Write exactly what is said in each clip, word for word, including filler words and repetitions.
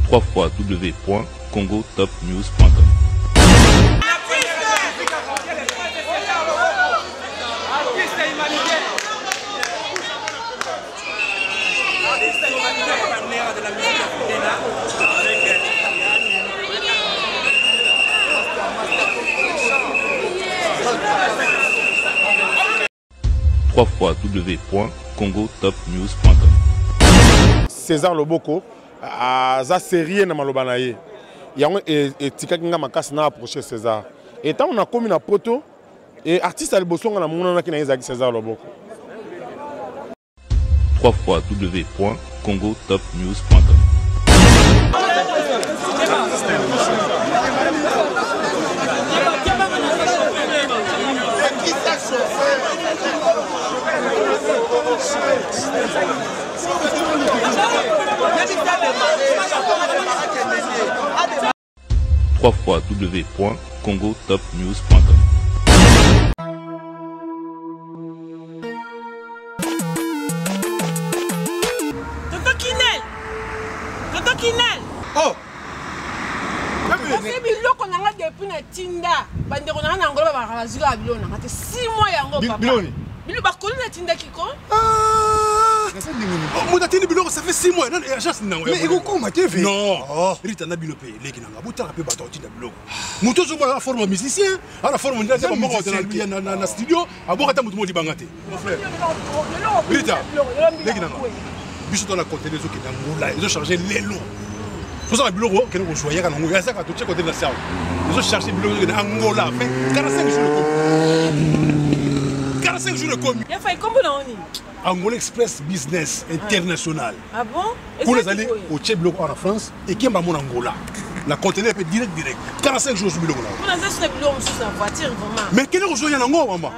w w w point congo top news point com. w w w point congo top news point com. César Loboko a za série na malobana ye. Yango et tika kinga makasi na approcher César. Et tant on a commis na poto et artiste à liboso na mona na kina ezaki César Loboko. w w w point congo top news point com. w w w point congo top news point com. Tonton Kinel, Tonton Kinel. Oh. C'est biloko nanga depuis na tinda. Bande ko nanga ngolo ba bazika biloko nanga te six mois yango papa. Biloni. Bilo ba ko na tinda kiko. Ah. Mon atteint biloko ça fait six mois non agence nango. Mais iko koma te fait. Non. Rita na bilope leki nanga botala pe bato tinda biloko. Muto zo ba forme musicien, à la forme ndeza ba moko na na na studio, aboka ta mutu mo libanga te. Mon frère. Rita. Leki nanga. Biso dans la conteneur zo ki na ngula, ils ont chargé l'élo. Pour ça, le bureau, qui est choisi, quand on a ça, quand on check côté de la salle, ils ont cherché le bureau de Angola, fait quarante-cinq jours de commis. quarante-cinq jours de commis. Il a fait combien d'années? Angola Express Business International. Ah bon? Pour les aller au Tchèque en France et qui est mon Angola. La conteneur est direct, direct. quarante-cinq jours sur le bureau. Pour les autres, le bureau, c'est en voiture, vraiment. Mais quel est le jour en Angola, maman?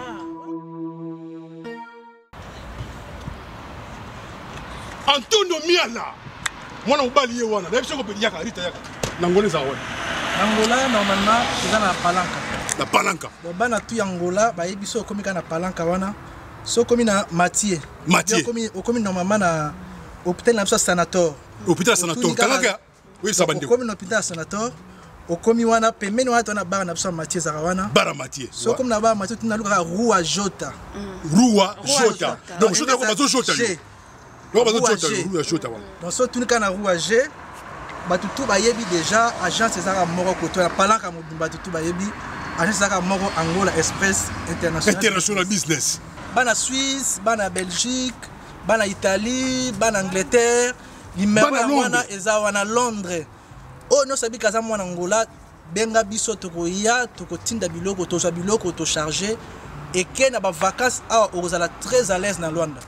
Antonio Miala. Moi, on va lier wana. D'ailleurs, je peux dire que Rita yaka. N'Angola ça ouais. Angola normalement, c'est dans la palanca. La palanca. Bon, bah na tout Angola, bah yebi so komi kana palanca wana. So komi na Mathieu. Mathieu. Komi komi normalement na hôpital na so sanator. Hôpital sanator. Kalaka. Oui, ça bande. Komi na hôpital sanator. O komi wana pembeni wana tona bara na so Mathieu zarawana. Bara Mathieu. So komi na bara Mathieu tuna luka Rua Jota. Rua Jota. Donc Jota ko bazo Jota. Donc, si tu as un rouage, tu déjà agent César Moro Koto, la palanca tu agent César Moro Angola Express International. International Business. Bana Suisse, bana Belgique, bana Italie, bana Angleterre, bana Ezawana Londres. Oh non, sabi kaza mwana Angola, benga biso tokoya, tokotinda biloko, toza biloko, to charger et que na ba vacances a ozala très à l'aise na Luanda.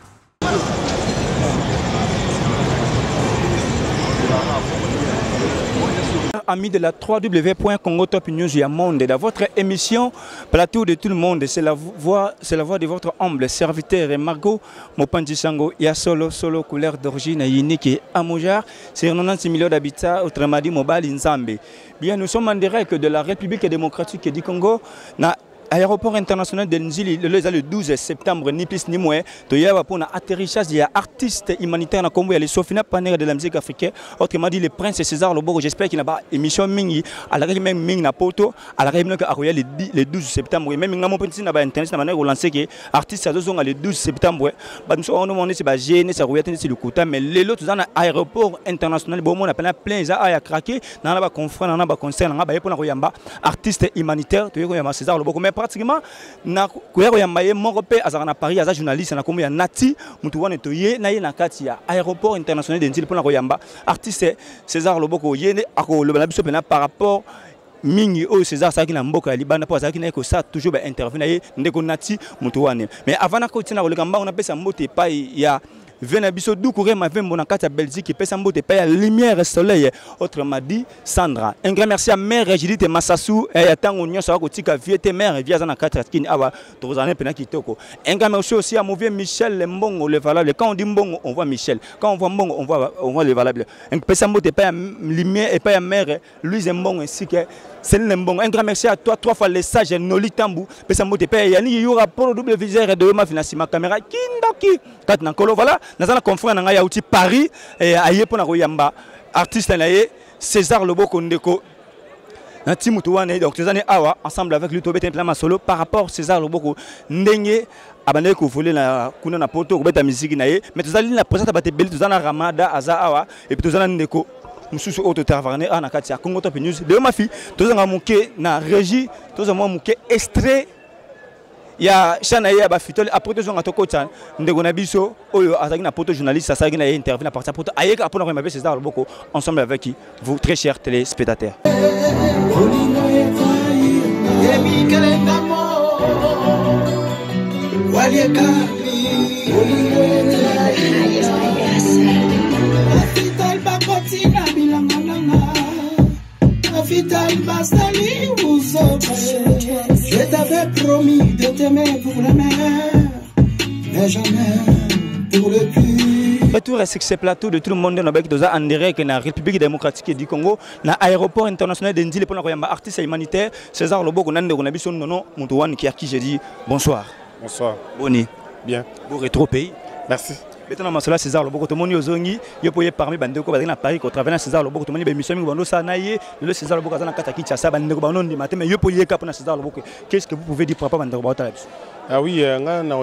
Amis de la w w w point congo top news ya monde, dans votre émission Plateau de tout le monde, c'est la voix, c'est la voix de votre humble serviteur Margot Mopanji Sango, ya solo solo couleur d'origine unique et amojar, c'est quatre-vingt-dix millions d'habitants, autrement dit Mobile Nzambe. Bien, nous sommes en direct de la République démocratique du Congo. Na Aéroport international de Nzili le douze septembre, ni plus ni moins, il y a un atterrissage de artistes humanitaires dans Congo, il y a les Sofina Panera de la musique africaine, autrement dit le prince César Loboko. J'espère qu'il n'y a pas émission Mingi, à la même Ming na poto, à la même le douze septembre, même Ming na mon petit na ba internet na manière de lancer que artistes à deux ans le douze septembre, bah nous on demande c'est pas gêné, ça roulait c'est le quota, mais les autres dans l'aéroport international, bon on appelle plein ça a craqué, dans la conférence, dans la concert, dans la ba pour na royamba, artistes humanitaires, tu vois César Loboko. Pratiquement na kuya yambaye moko pe azaka na Paris aza journaliste na kombo ya Nati mutu wana toye na ye na kati ya aéroport international de Nzili pona koyamba artiste César Loboko yene ako le biso pena par rapport mingi o César saki na mboka ya libanda po azaki na ko ça toujours ba interview na ye ndeko Nati mutu wana mais avant na ko tina ko le kamba on appelle ça mbote pa ya Venez biso doukouré ma vembo na kati ya Belgique et pesa mbote pa ya lumière soleil autrement dit Sandra. Un grand merci à mère Judith Massassou et ya tango nyonso ko tika viete mère via za na kati ya kini awa tozana pena kitoko. Un grand merci aussi à mauvais Michel Mbongo le valable. Quand on dit Mbongo on voit Michel. Quand on voit Mbongo on voit on voit le valable. Un pesa mbote pa ya lumière et pa ya mère Louise Mbongo ainsi que Céline Mbongo. Un grand merci à toi trois fois les sages Noli Tambu. Pesa mbote pa ya ni yura pour double viseur de ma financement caméra kindoki. Kat na kolo voilà. Dans la conférence na ya uti Paris et aye pona koyamba artiste na ye César Loboko Ndeko. Donc, tu es awa ensemble avec lui, tu es un solo par rapport à César Loboko. Ndenge, abandonné que vous voulez la kuna na poto, vous la musique naie, mais tu as la présence à battre belle, tu as la ramada, aza awa, et puis tu as la ndeko. Nous sommes auto travailler à Nakatia, Congo Top News. De ma fille, tu as mouké na régie, tu as mouké extrait. Il y a Chana ya ba fitole après tu as toko chan, ndeko na biso, oyo azaki na poto journaliste, ça na interview na partir poto. Aye ka pour na ko César Loboko ensemble avec qui vous très chers téléspectateurs. Je t'avais promis de t'aimer pour la mer, mais jamais pour le plus. Retour à ce plateau de tout le monde en direct dans la République démocratique du Congo, dans l'aéroport international de Ndile pour un artiste humanitaire, César Loboko, Nande Gonabiso, Nono, Moutouane, qui a qui j'ai dit bonsoir. Bonsoir. Boni. Bien. Vous rétro pays. Merci. Maintenant, je César Loboko, tout le monde est zongi, il peut y parmi Bandeko, à Paris, au travers de César Loboko, tout le monde est mission, Bando Sanaye, le César Loboko, à Kataki, Chassa, Bandeko, Banon, du matin, mais il peut y avoir pour César Loboko. Qu'est-ce que vous pouvez dire pour Papa Bandeko? Ah oui, on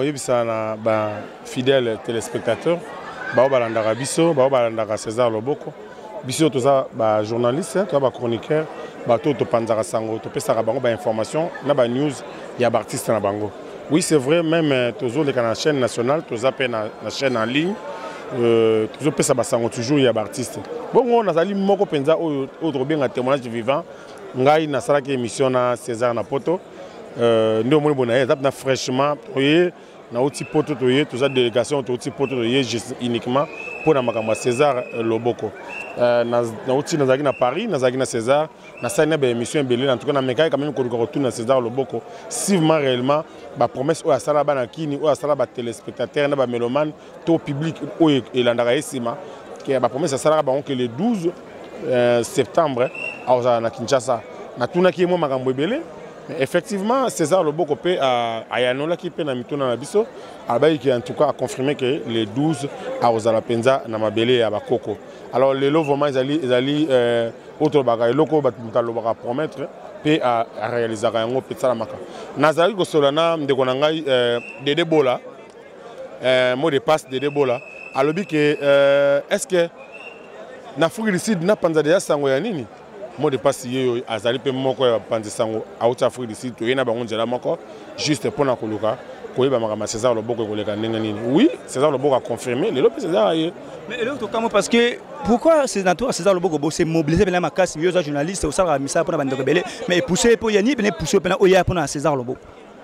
a fidèles téléspectateurs, Baobalandara Bisso, Baobalandara César Loboko, Bisso, tout ça, journaliste, chroniqueur, tout le Panzara Sango, tout le Sarabango, information, news, il y a artiste dans Bango. Oui, c'est vrai, même toujours les la chaîne nationale, toujours la chaîne en ligne, toujours toujours il y a des artistes. Bon, on a sali moko penza autre bien un témoignage vivant. Ngai na sala ki émission na César na poto. Euh, ndio moni bona étape na fraîchement, toyé na outil poto toyé, tout ça délégation outil poto toyé uniquement pour na makamba César Loboko. Euh, na na outil na zaki na Paris, na zaki na César, na sa na be émission belé en tout cas na mekai quand même ko retourne na César Loboko. Si vraiment réellement ba promesse o asala ba na kini o asala ba téléspectateurs na ba mélomane to public o elandaka esima que ba promesse asala ba que le douze septembre à na Kinshasa na tuna ki mo makambo belé. Effectivement, César Loboko peut à Ayanola qui peut na mituna na biso, abayi qui en tout cas a confirmé que les douze à Ozalapenza na mabele à Bakoko. Alors les lots vraiment ils allaient ils allaient autre bagay loko batalo baka promettre peut à réaliser yango peut ça la maka. Nazali ko solana ndeko na ngai Dede Bola euh mot de passe Dede Bola alobi que est-ce que na Afrique na panza de sango ya nini? Moi de passe hier azali pe moko ya panzi sango out Afrique du Sud to yena bango njela moko juste pour na koluka ko ba makama César Loboko ko leka ndenga nini. Oui, César Loboko a confirmé les lope César hier. Mais là tout comme parce que pourquoi sénateur César Loboko s'est mobilisé pour la macasse mieux journaliste au sala misa pour na bande rebelle mais pousser pour yani venir pousser pour na oya pour na César Loboko.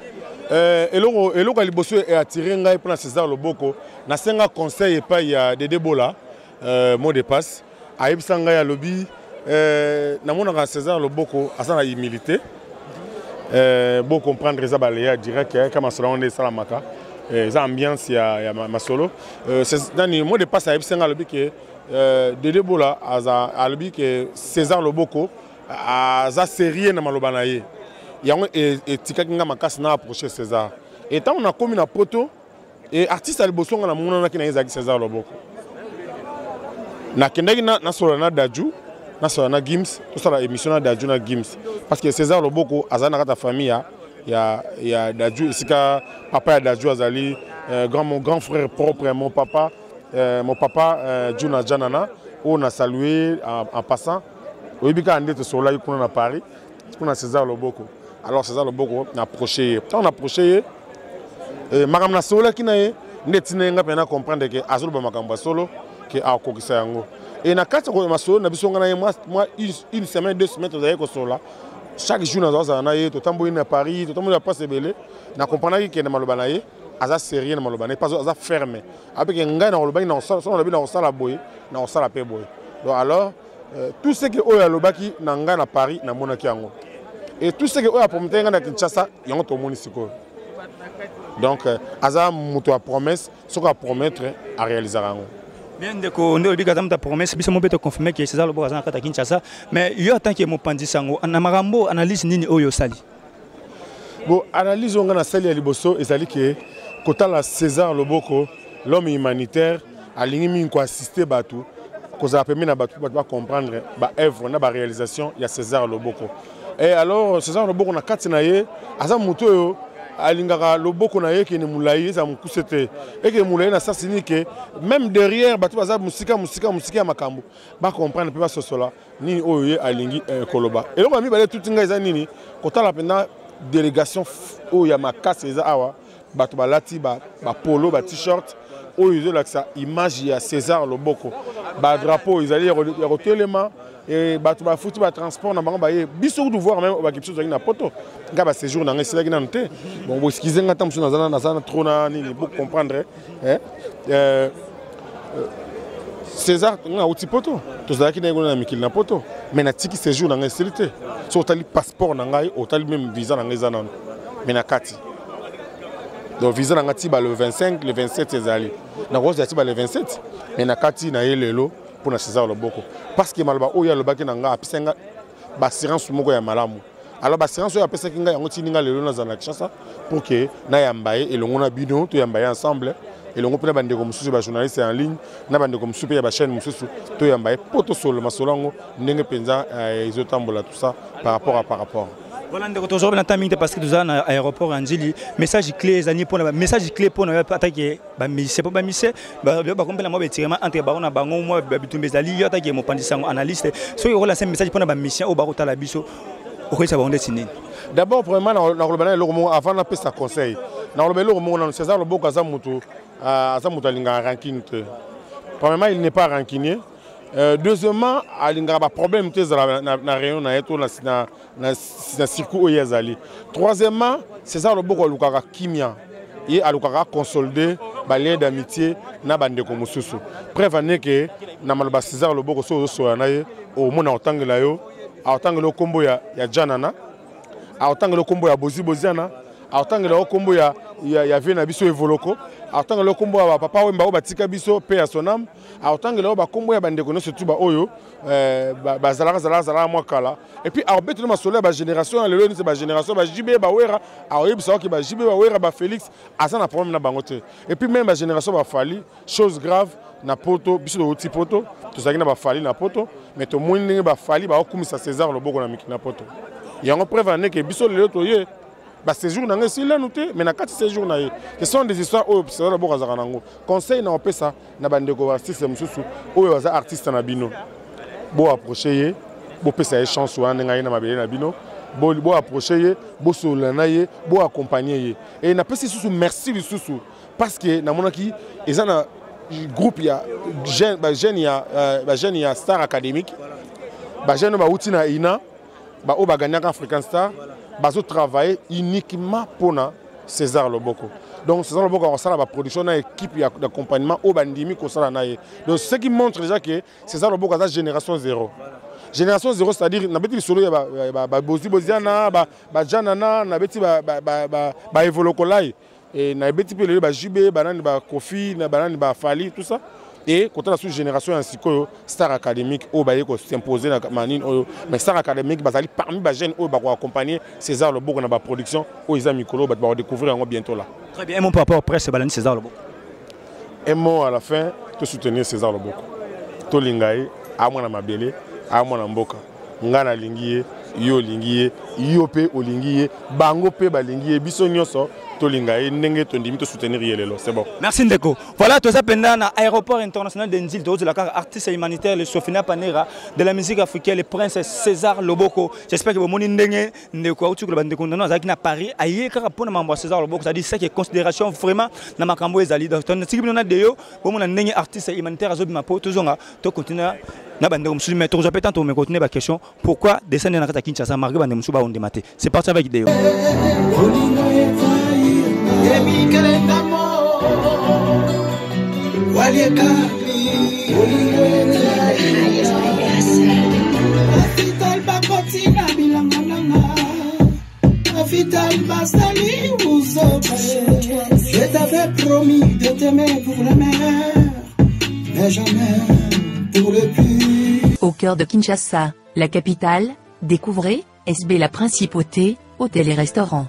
Euh eloko eloko liboso e attirer ngai pour na César Loboko na senga conseil pa ya Dede Bola euh mot de passe ayebisa ngai ya lobby. Euh, na César Loboko a sa humilité. Euh, bon comprendre ça baléa direct comme cela on est salamaka. Euh, ça ambiance ya ya ma solo. Euh, c'est dans le mot de passe à Epsenga lobby que euh, Dede Bola a a lobby que César Loboko a za série na malobana ye. Yango et tika kinga makasi na approcher César. Et tant on a commis na poto et artiste à Libosonga na mona na kina ezaki César Loboko. Na kendaki na na solana daju na Gims, tout ça la émission d'Adjou na Gims. Parce que César Loboko, azana ta famille, il y a il y a d'Adjou, ici papa d'Adjou Azali, grand mon grand frère propre, mon papa, euh, mon papa euh, Juna Janana, on a salué en, en passant. Au début quand on était sur là, on a Paris, on a César Loboko. Alors César Loboko a approché, on a approché. Madame na solo qui na netine nga pena comprendre que azolo ba makamba solo que a kokisa yango. Et na kati ko masolo na biso ngana moi moi une semaine deux semaines tozali ko sola chaque jour na za na ye to tambo na Paris to tambo na passe belé na comprendre que na maloba na ye aza sérieux na maloba na pas aza fermé avec ngai na maloba na so na lobi na sala boy na sala pe boy. Donc alors euh, tout ce que oya lobaki na ngai na Paris na monaki yango et tout ce que oya promettre ngai na Kinshasa yango to moni siko. Donc euh, aza muto a promesse ce qu'on a promettre à réaliser yango. Bien de ko ndo bi ta promesse biso mo beto confirmer que César Loboko azana kata Kinshasa mais yo tant que mo pandi sango na marambo analyse nini oyo sali. Bon analyse on na sali ya liboso ezali que kota la César Loboko l'homme humanitaire alingi min ko assister batu cause a permis na ba comprendre ba œuvre na ba réalisation il y a César Loboko. Et alors César Loboko na kati na ye aza muto yo alingaka Loboko na ye qui ne moulaye ça mu kusete et que moulaye na ça signifie que même derrière ba to baza musika musika musika ya makambo ba comprendre pe ba sosola ni oyo alingi koloba. Et donc ami ba tout nga eza nini kotala pena délégation oyo ya makasi eza awa ba to balati ba ba polo ba t-shirt oyo là image ya César Loboko ba drapeau ils allaient retelema et ba to ba futi ba transport na bango ba ye biso de voir même ba kipso na poto nga ba séjour na ngai na nté bon bo excusez nga tam na zana na zana trop na nini pour comprendre hein euh César nga uti poto to zaki na ngona mikili na poto mais na tiki séjour na ngai silité so tali passeport na ngai o tali même visa na ngai zana mais na kati donc visa na ngati ba le vingt-cinq le vingt-sept ezali na rose ya tiba le vingt-sept mais na kati na yelelo pour na César Loboko parce que malba oya lobaki na nga apisenga ba assurance moko ya malamu alors ba assurance oya apesa kinga yango tininga lelo na zana kishasa pour que na yambaye elongo na bino to yambaye ensemble elongo pena bande ko mususu ba journaliste en ligne na bande ko mususu ya ba chaîne mususu to yambaye poto solo masolongo ndenge penza ezotambola tout ça par rapport à par rapport. Voilà, nous sommes en train de parce que nous sommes à l'aéroport Angeli. Message clé, message clé pour nous attaquer. C'est pas misé. Le baron la mauvaise tirement entre baron et baron moi bitumbezali yo attaquer mon pandissango analyste. So il relance un message pour la mission au baron talabiso. Au ça va on dessiner. D'abord premièrement dans le banane le romo avant na pesa conseil. Dans le belo romo na César Loboko za mutu za mutu alinga ranking. Premièrement il n'est pas rancunier. Euh, deuxièmement, il y a un problème dans la réunion dans le circuit où il y a. Troisièmement, César Loboko a kimia et a consolidé les liens d'amitié na bande ko mususu. Preuve que na malba César Loboko so so anaye au mona otangela yo, otangela kombo ya ya Janana, otangela kombo ya Bozi Boziana, otangela kombo ya ya Vena biso evoloko. Autant que le combo à papa Wemba Batika Biso, paix à son âme, autant que le combo à Bandeko, surtout Oyo, Bazala Zala Zala Mwakala. Et puis, à Beto Masolé, la génération, le c'est la génération, J B Bawera, à Oyeb Saoki, J B Bawera, Félix, à ça, on a problème na Bangote. Et puis, même la génération va Fali, chose grave, na poto, Biso de Oti Poto, tout ça qui n'a pas Fali na poto, mais tout le monde n'a Fali, bah, comme ça César, le Bogo na Mikina Poto. Il y a un preuve que Biso le Lotoye. Bah séjour n'a pas là noté mais na quatre séjours na ce sont des histoires où c'est là boka zarango conseil na opé ça na bande ko artiste mususu o yo za artiste na bino bo approcher bo pesa e chance wa nga na mabele na bino bo bo approcher bo solana ye bo accompagner et na pesa susu merci susu parce que na monaki ezana groupe ya jeune ba jeune ya ba jeune ya Star Académique ba jeune ba utina ina ba o ba gagner African Star bazo travailler uniquement pour César Loboko. Donc César Loboko a la production d'une équipe d'accompagnement au bandimi ko sala naye. Donc ce qui montre déjà que César Loboko a génération zéro. Génération zéro c'est-à-dire na beti solo ya ba ba Bozi Boziana ba ba Janana na beti ba ba ba ba Evolokolai et na beti pe le ba J B banane ba Kofi na banane ba Fali tout ça. Et quand on a sous génération ainsi que Star Académique au baye ko s'imposer na manine mais Star Académique bazali parmi ba jeunes au ba ko accompagner César Loboko na ba production au Isa Mikolo ba ba découvrir bientôt là. Très bien, un mot par rapport au presse balani César Loboko. Un mot à la fin de soutenir César Loboko. To lingai a mwana mabele a mwana mboka ngana lingiye yo lingiye yo pe olingiye bango pe balingiye biso nyonso to lingaye ndenge to ndimi to soutenir yelelo c'est bon. Merci Ndeko. Voilà tout ça pendant l'aéroport international d'Enzil de la carte artiste humanitaire le Sofina Panera de la musique africaine le prince César Loboko. J'espère que vous moni ndenge ndeko autu ko bande kondano azaki na Paris aye kaka pona mambo César Loboko ça dit ça qui est considération vraiment na makambo ezali donc on tiki bino na deyo bo mona ndenge artiste humanitaire azobi mapo tozonga to continuer na bande ko musu mais to peut tant me continuer ba question pourquoi descendre na kata Kinshasa marqué bande musu ba on dématé. C'est parti avec Deyo. Je t'avais promis de t'aimer pour le meilleur, mais jamais pour le pire. Au cœur de Kinshasa, la capitale, découvrez S B la Principauté, hôtel et restaurant.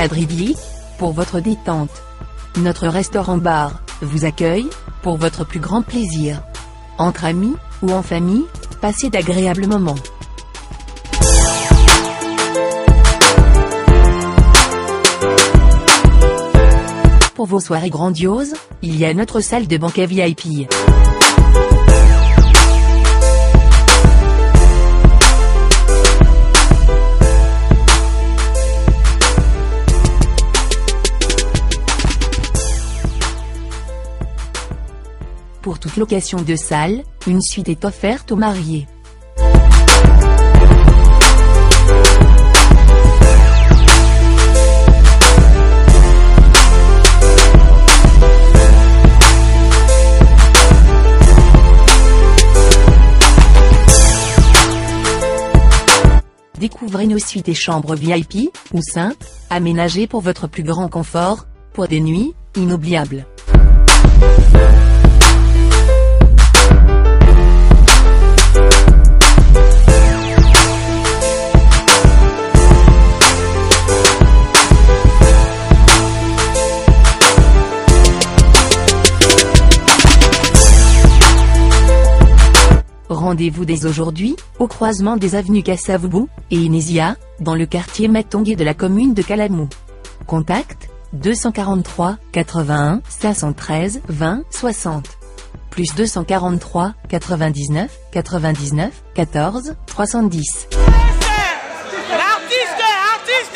cadre idyllique, pour votre détente. Notre restaurant-bar vous accueille, pour votre plus grand plaisir. Entre amis, ou en famille, passez d'agréables moments. Pour vos soirées grandioses, il y a notre salle de banquet V I P. Pour toute location de salle, une suite est offerte aux mariés. Découvrez nos suites et chambres V I P, ou simples, aménagées pour votre plus grand confort, pour des nuits inoubliables. Rendez-vous dès aujourd'hui, au croisement des avenues Kassavubu et Inésia, dans le quartier Matongé de la commune de Kalamou. Contact, deux cent quarante-trois, quatre-vingt-un, cinq cent treize, vingt, soixante. Plus deux cent quarante-trois, quatre-vingt-dix-neuf, quatre-vingt-dix-neuf, quatorze, trois cent dix. Artiste, artiste,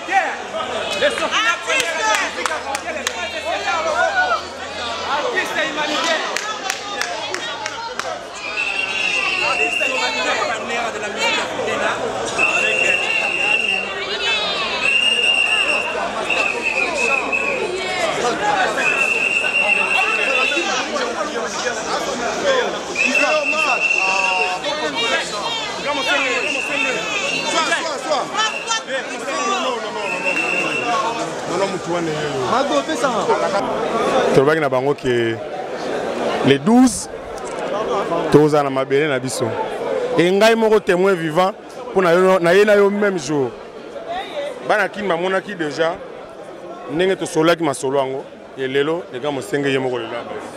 tolobaki na bango ke les douze toza na mabele na biso e ngai moko témoin vivant pour na ye na yo même jour bana kini bamonaki déjà ndenge tosololaki masolo yango e lelo eka mosenge ye moko lelo.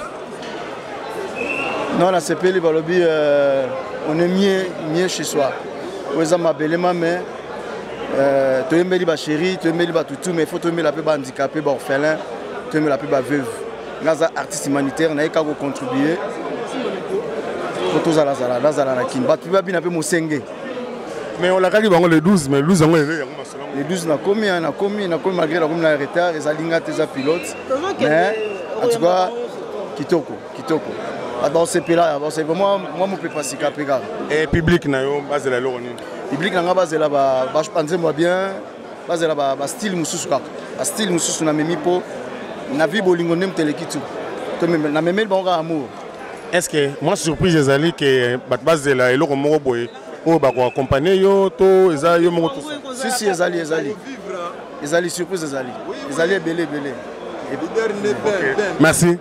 Non, la sepeli balobi on est mieux mieux chez soi oza mabele mame Euh, tu aimes les chéris, tu aimes les tout, mais il faut aimer la peu handicapé, orphelin, tu aimes la peu veuve. Nous artistes humanitaires, nous avons contribué. Pour tous la zala, la zala nakim. Bah tu vas bien un peu mosenge. Mais on l'a dit le douze, mais le douze on est le douze na commis, na commis, na commis malgré la commis na retard, les alinga tes pilotes. Mais en tout cas, kitoko, kitoko. Dans ces pays-là, c'est vraiment moi mon plus facile à pégar. Et public na yo base la loroni. Public na base là ba ba je pense moi bien base là ba style mususu ka. Style mususu na memi po na vie bolingo nem telekitu. To même na memel ba amour. Est-ce que moi surprise ezali que base là eloko moko boye o ba ko accompagner yo to eza yo moko tout. Si si ezali ezali. Ezali surprise ezali. Ezali belé belé. Merci.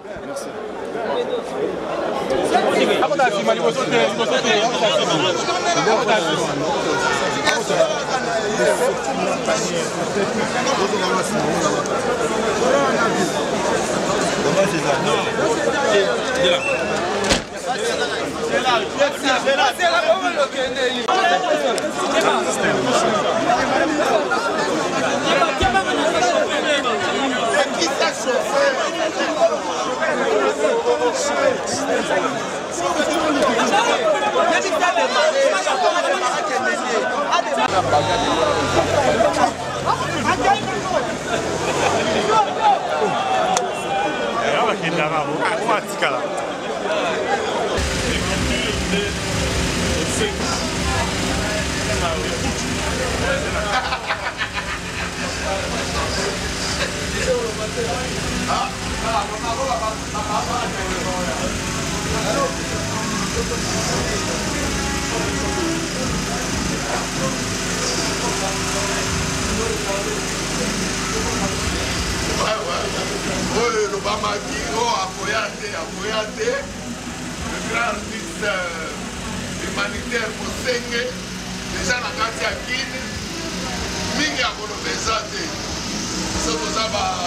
Le Bamaki, Apoyate, Apoyate, le grand artiste humanitaire Mosenge, déjà la Katia Kine, Mingi à Kolobezate, biso toza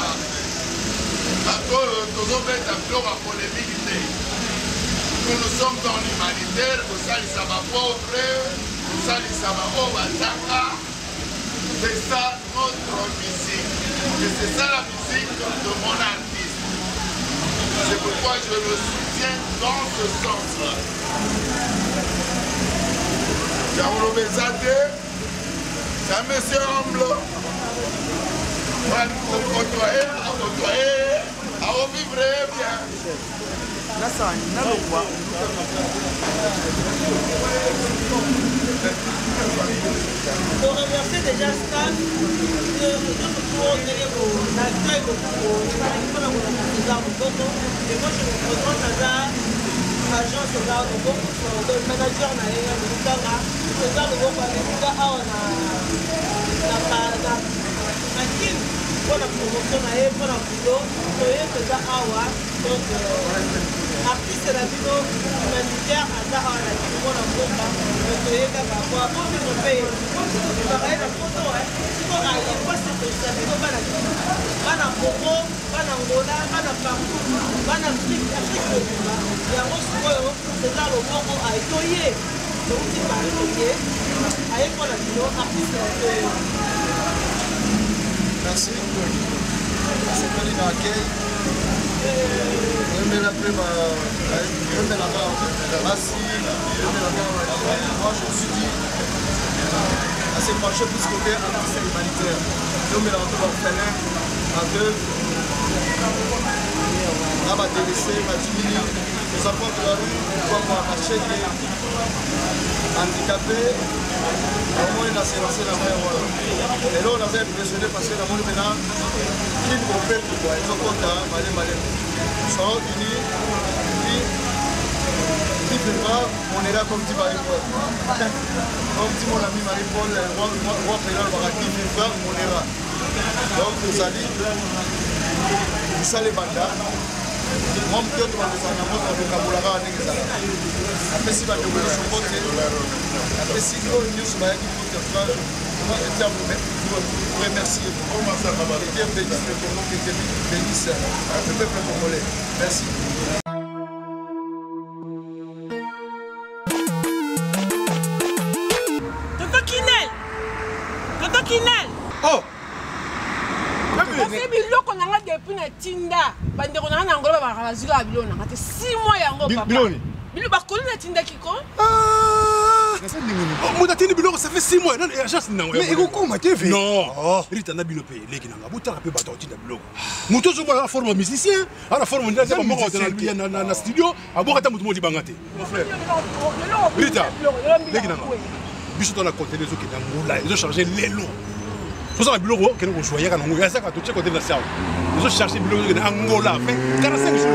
bato oyo tozobeta biloko ya polémique te. Nous nous sommes dans l'humanitaire, kosalisa bapauvre, kosalisa baoyo bataka. C'est ça notre musique. Et c'est ça la musique de mon artiste. C'est pourquoi je le soutiens dans ce sens-là. Diabolo Bezade, c'est un monsieur humble. À côtoyer, à côtoyer, à vivre bien. Pour remercier déjà Stan de notre accueil pour et moi je me présente à l'agence de le manager na Mutanga c'est ça le bon na kin pour la promotion na et pour la vidéo c'est ça awa donc artiste la vidéo humanitaire à ça à la pour la bomba donc il y a quoi pour le payer pareil la photo hein pour aller pas c'est ça vidéo bana bana Congo bana Angola bana partout bana Afrique Afrique il y a aussi c'est là le Congo a étoyé donc il va étoyer avec pour la vidéo artiste merci c'est pas les accueil je me rappelle ma je me rappelle merci je me rappelle moi je me suis dit assez penché plus côté artiste humanitaire je me rappelle orphelin à deux à ma délaissé ma diminué les enfants de la rue pour marcher handicapés au moins il a s'est lancé la main et là on avait impressionné parce que la monde maintenant qui nous fait quoi ils ont content malé malé ils sont unis qui vraiment on est là comme dit Marie-Paul comme dit mon ami Marie-Paul roi pénal qui vivra on est là donc nous allons ça les bandas moi je suis en train de vocabulaire après si je après si je je vous remercier et Dieu bénisse le Congo, que Dieu bénisse le peuple congolais. Merci. Tonton Kinel, Tonton Kinel. Oh. C'est biloko nanga depuis na tinda bandeko nanga na ngolo ba bazila biloko nanga te six mois yango papa biloni bilo bakoli na tinda kiko ah ça ndingoni mo datini biloko ça fait six mois non agence nango mais ekokoma te ve non rita na bilo pe leki nanga botala pe bato tinda biloko moto zo ba forme musicien ala forme ndeza ba moko na na na studio aboka ta moto mo libanga te mon frère rita leki nanga biso dans la conteneur zo ki na ngula ils ont chargé lelo tout ça biloko que nous choyons quand on y a ça quand tu côté de la salle ils ont cherché biloko en Angola fait quarante-cinq jours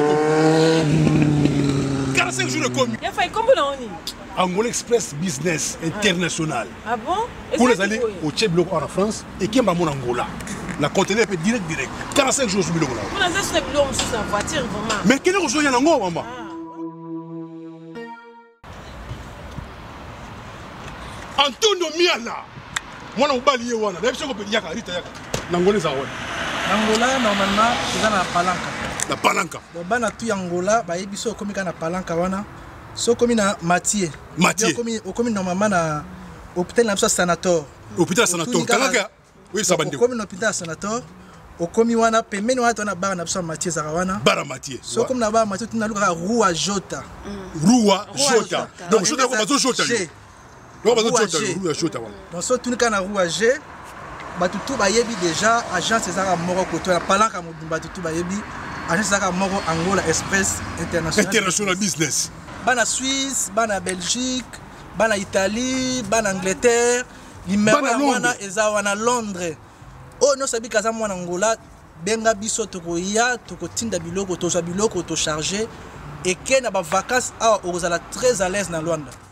de quarante-cinq jours de commis il fait comment là on y Angola Express Business International ah bon pour les aller au Tchèque biloko en France et qui est en Angola la conteneur peut direct direct quarante-cinq jours biloko là on a ça sur biloko sur sa voiture vraiment mais quel est choyons en Angola maman Antonio Miala moi on balaye wana na biso ko pedi yaka rita yaka nangola za wana nangola normalement c'est na palanka na palanka donc bana tu angola ba yebiso komi kana palanka wana so komi na Mathieu Mathieu komi komi normalement na hôpital na biso sanator hôpital sanator kalaka oui ça bande komi na hôpital sanator okomi wana pembeni wana tona bara na biso Mathieu za wana bara Mathieu so komi na bara Mathieu tuna luka rua jota rua jota donc jota ko bazo jota donc so tuni kana rua G batu tu bayebi déjà agence ezaka moko koto ya palanka modumba tu bayebi agence ezaka moko Angola Express International International Business bana Suisse bana Belgique bana Italie bana Angleterre numéro wana eza wana Londres oh no sabi kaza mwana Angola benga biso tokoya tokotinda biloko tozwa biloko to charger et que na ba vacances a ozala très à l'aise na Luanda.